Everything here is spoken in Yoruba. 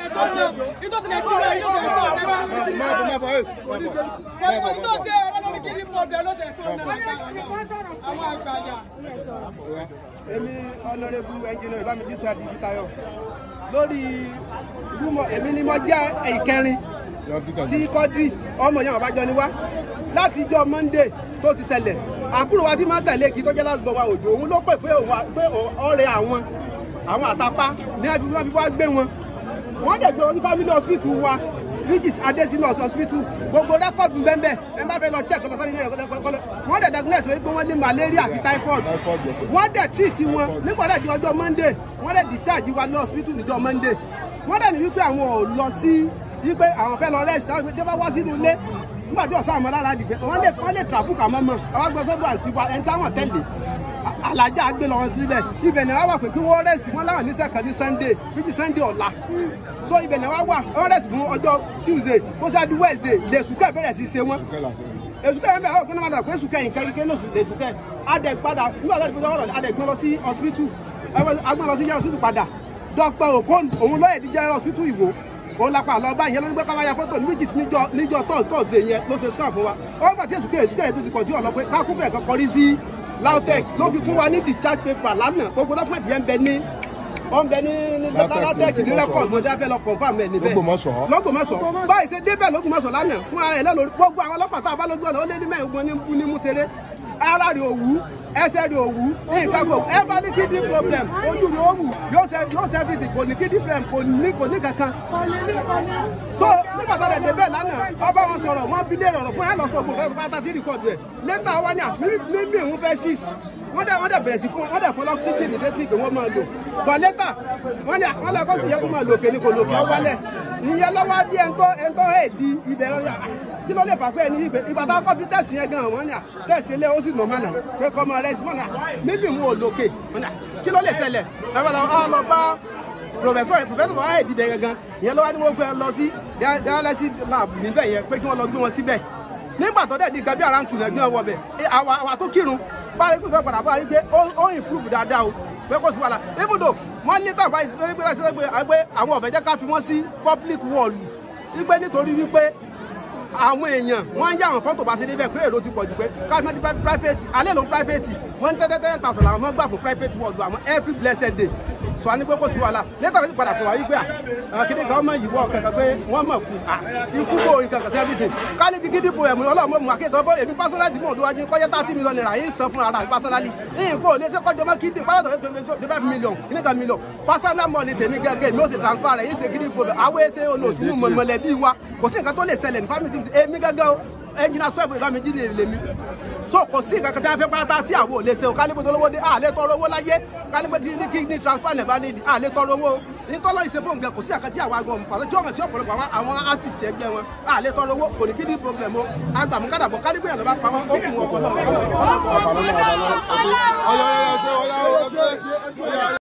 Èmi honorable engineer Ìbámidí sọ Adébítáyọ̀ lórí rúmọ̀ èmi ni mo jẹ́ ìkẹrin sí Quadri ọmọ yẹn àbájọ ni wá láti ijọ́ Monday tó ti ṣẹlẹ̀ àbúrò wa tí máa ń tẹ̀lé kí tó jẹ́ láti bọ̀ wá òjò òun ló pè pé ọ̀rẹ́ àwọn àtàpá ní àdúgbò fi wá gbé wọn wọ́n dẹ̀ gbé wọn ní family hospital wa which is Adesinos hospital gbogbo rẹ́kọ̀dù bẹ́ẹ̀ ẹ bá fẹ́ lọ check lọ sọ́dún ìrẹ́kọ̀lẹ́ wọ́n dẹ̀ diagnose pé wọ́n ní malaria àti typhoid wọ́n dẹ̀ treat wọn nígbà dẹ̀ di ọjọ́ Monday wọ́n dẹ̀ discharge wa ní hospital níjọ́ Monday wọ́n dẹ̀ ní wípé àwọn ò lọ sí wípé àwọn fẹ́ lọ rest táwọn ìgbé bá wá sínú ilé nígbà tí ọ̀sán àmọ́ lára dìgbẹ́ wọ́n lè traffic àmọ́mọ́ àwọn agbẹ́sọ́gbọ̀ àti wa ẹni táwọn tẹ̀lé alájà gbé lọ wọn síbẹ̀ ibẹ̀ ni wọ́n wà pé kí wọ́n rest wọ́n láwọn ní sẹ́kàn ní Sunday which is Sunday ọ̀la so ibẹ̀ ni wọ́n wà wọ́n rest fún ọjọ́ Tuesday ó sáájú Wednesday lèṣùkẹ́ bẹ̀rẹ̀ sí ṣe wọ́n èṣùkẹ́ yẹn bẹ̀rẹ̀ ọ̀gbìn náà máa pé èṣùkẹ́ yìí kẹ́kẹ́ lóṣù lèṣùkẹ́ adẹ̀gbadà nígbà tó ti fi sọ́wọ́ adẹ̀gbọ́n lọ sí hospital agbọ́n lọ sí yẹn hospital padà Dr. Okon òun lọ́yẹ̀ díjẹ́ hospital Ìwó òun lápá lọ bá ìyẹn ló ń gbé káwáyà fọ́tò ní méjì níjọ́ tọ́ọ̀dé yẹn ló ṣe scan fún wa wọ́n gbà tí èṣùkẹ́ yẹn tó ti kọjú ọ̀lọ́ pé kákúfẹ̀ kan kọrí sí LAUTECH ló fi fún wa ní discharge paper lánàá gbogbo dọ́kúmẹ̀tì yẹn ń bẹ ní LAUTECH ní rẹ́kọ̀dù mọ́jà fẹ́ lọ confirm ẹ̀ níbẹ̀ lọ́gbọ̀mọ̀sọ̀ báyìí ṣe débẹ̀ lọ́gbọ̀mọ̀sọ̀ lánàá fún ara ẹ̀ lẹ́nu gbogbo àwọn ọlọ́pàá tá a bá lójú ọ̀nà ó lé ní mẹ́rin ní múṣeré ara rẹ̀ òwú ẹsẹ̀ rẹ̀ òwú nǹkan kò ẹ bá ní kidney problem ojú rẹ̀ òwú yóò ṣe everything kò ní kidney problem kò ní kankan. so nígbà tó lẹ̀ débẹ̀ lánàá ọba wọn sọ̀rọ̀ wọn bí lè rọ̀rọ̀ fún ẹ lọ sọ gbogbo pátá tí rìkọ̀dù ẹ̀ lẹ́tà wọn ni mímí òun fẹ́ ṣíṣ wọ́n dẹ̀ bẹ̀rẹ̀ sí fún wọ́n dẹ̀ fún lọ́ksíjìnì létí ìgbé wọ́n máa lò bọ̀ lẹ́tà wọ́n lọ kọ́sì yẹ kó máa lò òkè ní kò lòkè ọ wálẹ̀ ìyẹn lọ́wọ́ bí ẹ̀ńtọ́ èdè ibẹ̀ kí ló lè fà pé ẹni ìgbà tá a kọ́ fi tẹ̀sì yẹn gan wọ́n ní à tẹ̀sì ilé ó sì nà mọ́nà pé kọ́ máa rẹ̀ sí mọ́nà mímì wọn ò lòkè kí ló lè ṣẹlẹ̀ ẹ lọ bá professor tó wáyé ìdíbẹ̀ gangan ìyẹn lọ́wọ́ ni wọ́n gbé lọ sí dialysis lab níbẹ̀ yẹn pé kí wọ́n lọ gbé wọn síbẹ̀ nígbà tó dẹ̀ di nǹkan bí ara ń tù lẹ́gbẹ́ ọwọ́ bẹ̀ àwa tó kírun báyìí kò sọ padà bá yí pé ó improve dáadáa o pé kò sí wàhálà even though wọ́n ní tàbá ìṣẹ́gbẹ́ àwọn ọ̀fẹ́ jẹ́ ká fi wọ́n sí public wall wípé nítorí wípé àwọn èèyàn wọ́n ń yá àwọn fọ́tò bá sí níbẹ̀ pé èrò ti pọ̀ jù pé káàmì ti private alẹ́ ló ń private wọ́n ń $10,000 làwọn gbà fún private wall àwọn every blessed day so a ní pé kò sí wàhálà létà lóṣù padà pọ̀ wá wípé kíní kan ọmọ ìwọ kankan pé wọ́n mọ̀ kú ikú bò nǹkan kan sí everything ká ní ti kídí po ẹ̀mú ọlọ́mọ mu akéèdọ́ bó èmi pásálàjì mọ̀ lówájú kọ́jẹ́ $30 million yìí san fún ara pásálàjì yìí kò lè ṣe kọjọ́ mọ́ kídí pásálà $25 million kíní kan million pásálà mọ̀ ní tèmi gẹ́gẹ́ mi ó sì transfer rẹ̀ yìí ṣe kíní po àwọn ẹsẹ̀ olóṣùwọ̀n mọ̀lẹ́bí wa kò sí nǹkan tó lè ṣẹlẹ̀ ní family èmi gẹ́gẹ́ o ẹnjìnà sọ Ìbámidí lè mi so kò sí nǹkan kan tí a fẹ́ pátá tí àwọn ò lè ṣe o kálíbó tó lówó dé àlẹ́ tọrọ owó láyé kálíbó tí ní kí ní transfer lẹ̀ bá ní ìdí àlẹ́ tọrọ owó nítọ́lọ́ ìṣẹ́fún nǹkan kò sí àkàtì àwọn agbọ̀n pàṣẹ tí ọ̀gàn sí ọ̀pọ̀lọpọ̀ àwọn artist ẹgbẹ́ wọn àlẹ́ tọrọ owó kò ní kí ní problem o agbàmúkàdàbọ̀ kálíbó yẹn lọ bá pa wọn ó kù ọkọ̀ náà.